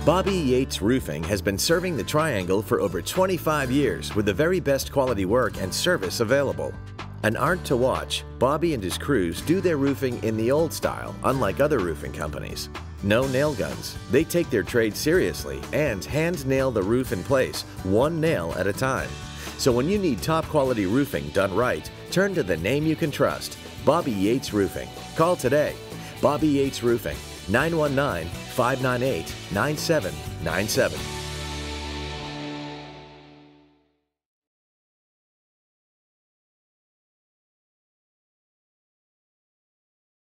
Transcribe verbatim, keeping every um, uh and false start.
Bobby Yates Roofing has been serving the Triangle for over twenty-five years with the very best quality work and service available. An art to watch, Bobby and his crews do their roofing in the old style, unlike other roofing companies. No nail guns. They take their trade seriously and hand nail the roof in place, one nail at a time. So when you need top quality roofing done right, turn to the name you can trust, Bobby Yates Roofing. Call today. Bobby Yates Roofing, nine one nine, five nine eight, nine seven nine seven.